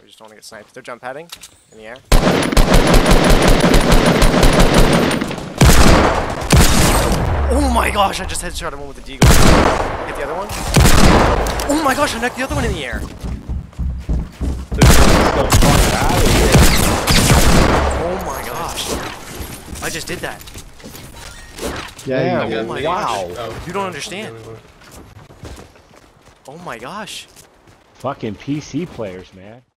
just don't want to get sniped. They're jump padding in the air. Oh my gosh, I just headshot him one with the Deagle. Hit the other one. Oh my gosh, I knocked the other one in the air. Oh my gosh. I just did that. Yeah, oh my wow. Gosh. You don't understand. Oh my gosh. Fucking PC players, man.